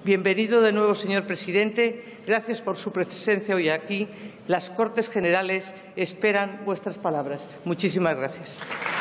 Bienvenido de nuevo, señor presidente. Gracias por su presencia hoy aquí. Las Cortes Generales esperan vuestras palabras. Muchísimas gracias.